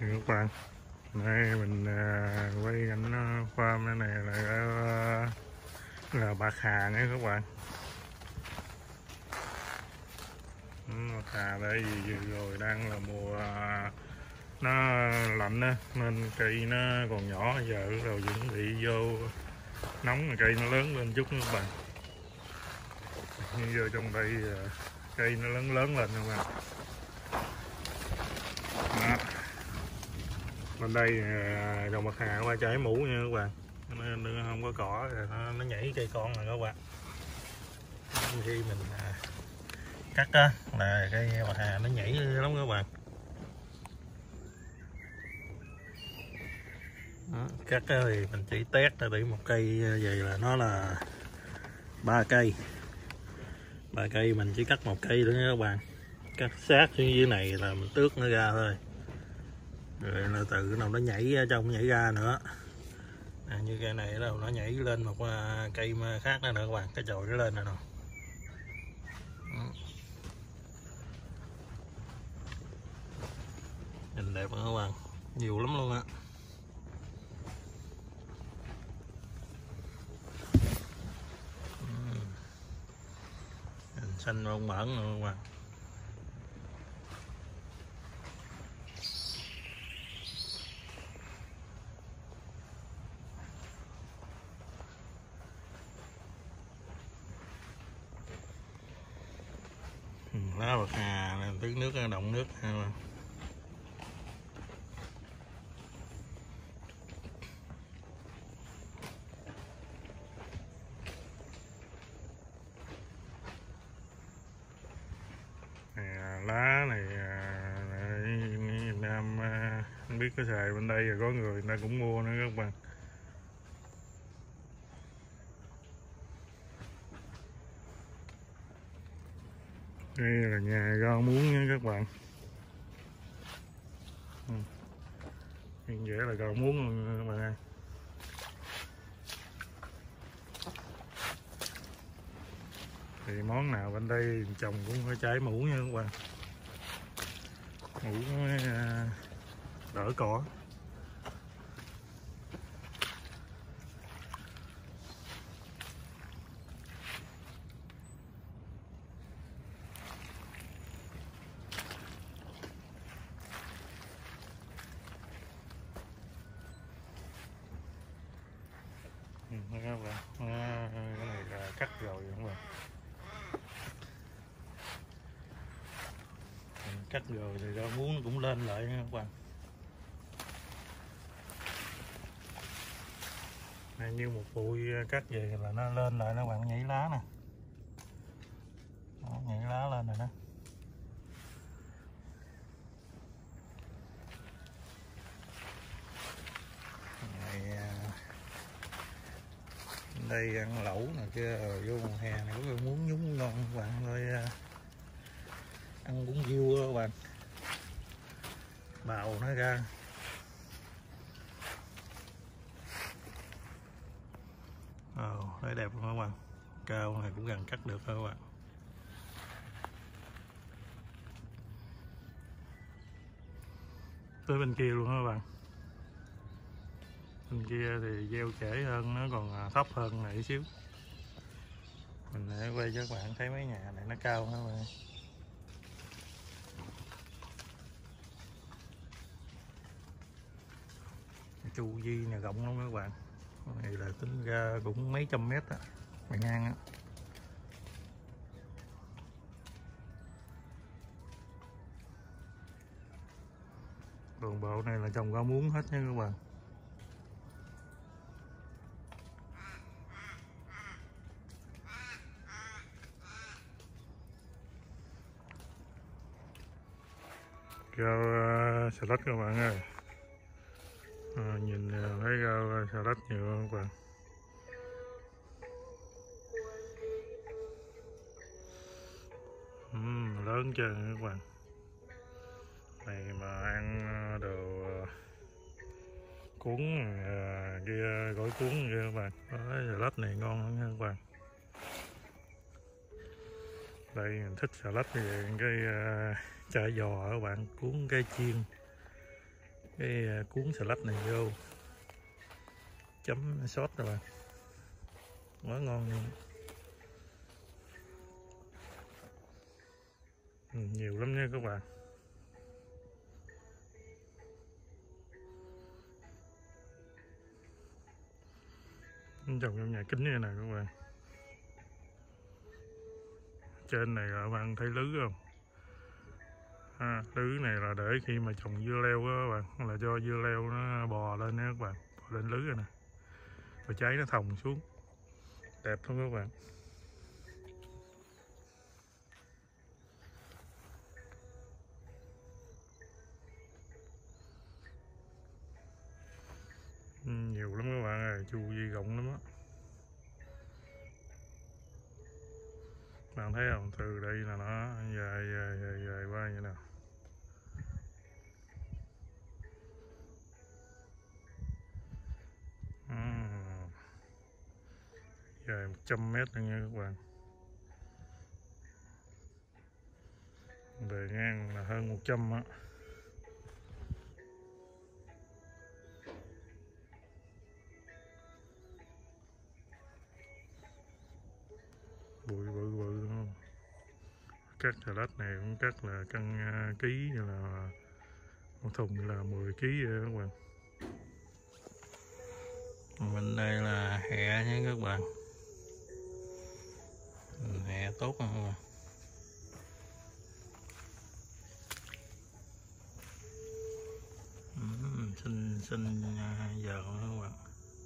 Các bạn, đây mình quay cảnh farm này là bạc hà nha các bạn. Bạc hà đây vừa rồi đang là mùa nó lạnh á, nên cây nó còn nhỏ, giờ rồi chuẩn bị vô nóng rồi cây nó lớn lên chút nữa các bạn. Như vô trong đây cây nó lớn lên các bạn. Đó. Bên đây dòng bạc hà qua trái mũ nha các bạn, nên không có cỏ nó nhảy cây con rồi các bạn. Khi mình cắt á là cây bạc hà nó nhảy lắm các bạn. Đó, cắt thì mình chỉ test ra để một cây vậy là nó là 3 cây mình chỉ cắt một cây thôi nha các bạn. Cắt sát xuống dưới này là mình tước nó ra thôi, rồi là từ cái nào nó nhảy ở trong nhảy ra nữa. Như cây này đâu nó nhảy lên một cây khác nữa các bạn, cái chồi nó lên rồi nè. Nhìn đẹp không các bạn, nhiều lắm luôn á. Xanh bông mởn luôn các bạn. Lá bạc hà này tưới nước động nước ha các bạn. Lá này Việt Nam không biết có xài bên đây rồi, có người ta cũng mua nữa các bạn. Đây là nhà rau muống nha các bạn. Hiện dễ là rau muống luôn các bạn ơi. Thì món nào bên đây trồng cũng phải trái mũ nha các bạn. Mũ mới đỡ cỏ. Các bạn, cái này là cắt rồi các bạn. Cắt rồi thì rau muống cũng lên lại nha các bạn. Này, như một bụi cắt về là nó lên lại, các bạn, nó nhảy lá nè. Đó, nhảy lá lên rồi đó. Này, đây ăn lẩu nè kia, vô mùa hè này có muốn nhúng ngon các bạn thôi, ăn cũng vui các bạn, bào nó ra. Thấy đẹp không các bạn, cao này cũng gần cắt được thôi các bạn. Tới bên kia luôn các bạn. Bên kia thì gieo trễ hơn, nó còn thấp hơn này xíu. Mình sẽ quay cho các bạn thấy mấy nhà này nó cao các bạn. Chu vi này rộng lắm các bạn. Này là tính ra cũng mấy trăm mét á, bề ngang á. Toàn bộ này là trồng rau muống hết nha các bạn. Rau xà lách các bạn ơi. Nhìn thấy rau xà lách nhiều các bạn. Lớn trơn các bạn. Này mà ăn đồ cuốn kia, gỏi cuốn kia các bạn. Xà lách này ngon lắm nha các bạn. Đây mình thích xà lách về cái chả giò các bạn, cuốn cái chiên cái cuốn xà lách này vô chấm sốt rồi bạn, quá ngon luôn. Nhiều lắm nha các bạn. Trồng trong nhà kính như này các bạn. Trên này là bạn thấy lưới không? Lưới này là để khi mà trồng dưa leo á các bạn, là cho dưa leo nó bò lên nha các bạn, bò lên lưới rồi nè, rồi trái nó thòng xuống, đẹp lắm các bạn. Nhiều lắm các bạn ơi, chu vi rộng lắm á. Bạn thấy không, từ đây là nó dài qua như nào. Dài 100 mét nữa nha các bạn. Bề ngang là hơn 100 á. Bụi bự bự luôn. Cắt xà lách này cũng cắt là cân ký, như là một thùng là 10 kg vậy các bạn. Mình đây là hẹ nha các bạn. Hẹ tốt không các bạn? Xinh giờ các bạn.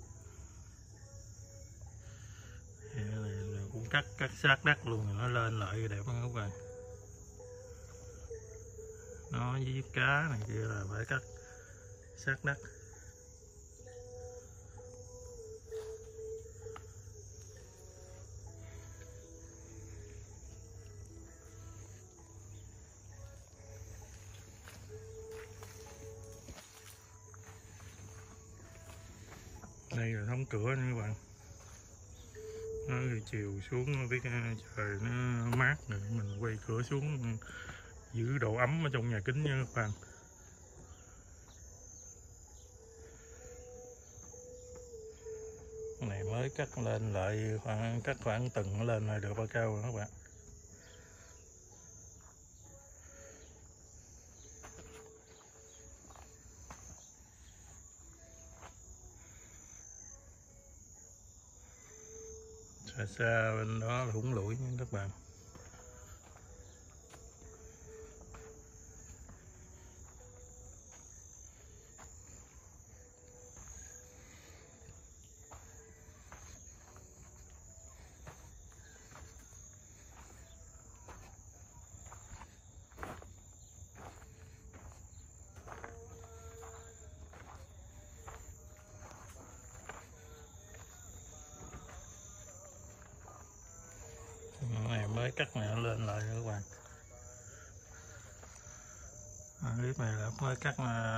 Hẹ này cũng cắt sát đất luôn, nó lên lại đẹp lắm các bạn. Nó với cá này kia là phải cắt sát đất. Đây là đóng cửa nha các bạn. Nó chiều xuống biết trời nó mát rồi, mình quay cửa xuống giữ độ ấm ở trong nhà kính nha các bạn. Cái này mới cắt lên lại cắt khoảng tầng lên lại được bao cao rồi các bạn. Xa bên đó là hủng lủi nha các bạn. Này mới cắt này lên lại nữa các bạn. Clip này là mới cắt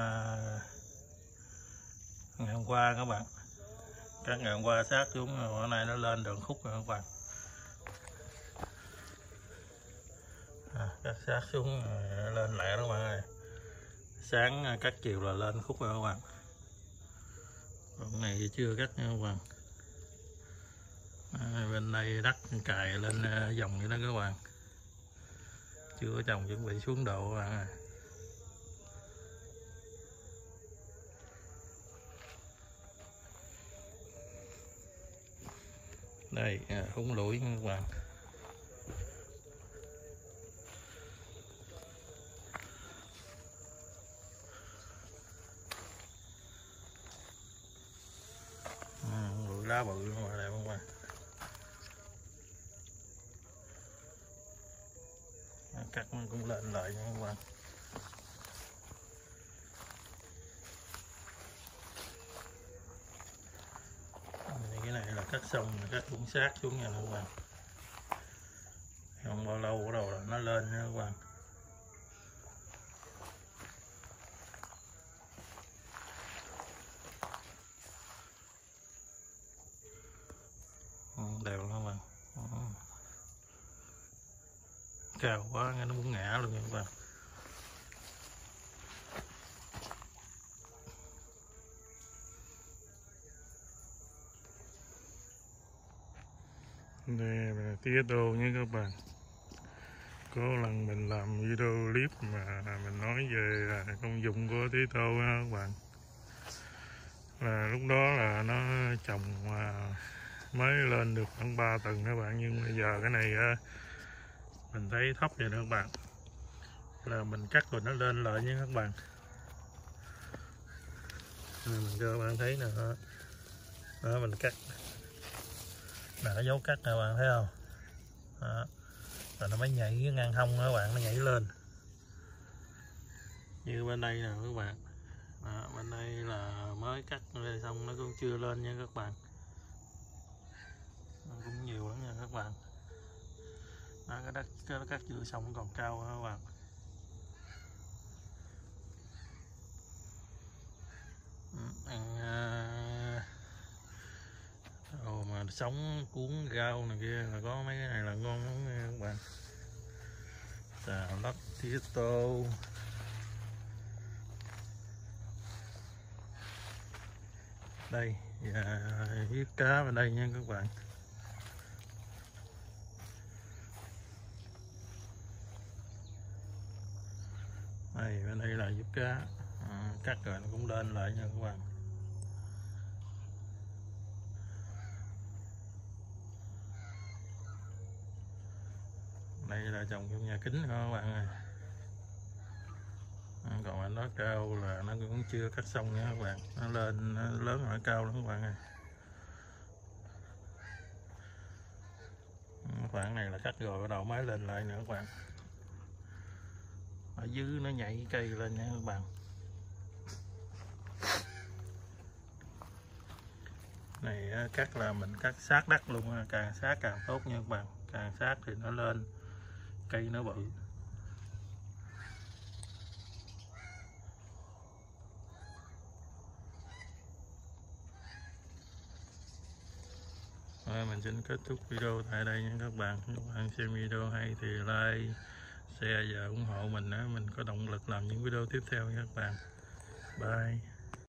ngày hôm qua các bạn. Cắt ngày hôm qua sát xuống, bữa nay nó lên được khúc rồi các bạn. Cắt sát xuống lên lẹ đó các bạn ơi. Sáng cắt chiều là lên khúc rồi các bạn. Còn này thì chưa cắt nha các bạn. Bên đây đất cài lên dòng vậy đó các bạn, chưa có trồng, chuẩn bị xuống độ các bạn ơi. Đây húng lủi nha các bạn. Lủi lá bự luôn mà đẹp không bạn. Cắt nó cũng lên lại nha các bạn. Cái này là cắt xong, cắt cũng sát xuống nha các bạn. Không bao lâu bắt đầu là nó lên nha các bạn. Đều lắm các bạn. Cao quá nghe nó muốn ngã luôn nha các bạn. Đây là tía tô nha các bạn. Có lần mình làm video clip mà mình nói về công dụng của tía tô ha các bạn. Là lúc đó là nó trồng mới lên được khoảng 3 tầng các bạn, nhưng bây giờ cái này mình thấy thấp vậy đó các bạn, là mình cắt rồi nó lên lại nha các bạn. Mình cho các bạn thấy nè, đó mình cắt là cái dấu cắt nè các bạn thấy không đó. Rồi nó mới nhảy cái ngang hông các bạn, nó nhảy lên như bên đây nè các bạn đó, bên đây là mới cắt lên xong nó cũng chưa lên nha các bạn, nó cũng nhiều lắm nha các bạn đó, cái cắt chưa xong còn cao các bạn. Ăn mà sống cuốn rau này kia là có mấy cái này là ngon lắm nha các bạn. Xà lách tía tô, đây và hiếp cá bên đây nha các bạn. Đây bên đây là hiếp cá, cắt rồi nó cũng lên lại nha các bạn. Đây là trồng trong nhà kính các bạn ơi. Còn anh đó cao là nó cũng chưa cắt xong nha các bạn, nó lên nó lớn rồi, nó cao lắm các bạn ơi. Khoảng này là cắt rồi bắt đầu mới lên lại nữa các bạn. Ở dưới nó nhảy cây lên nha các bạn. Này cắt là mình cắt sát đất luôn, càng sát càng tốt nha các bạn, càng sát thì nó lên cây nó bự. Rồi, mình xin kết thúc video tại đây nha các bạn. Nếu bạn xem video hay thì like, share và ủng hộ mình, mình có động lực làm những video tiếp theo nha các bạn. Bye.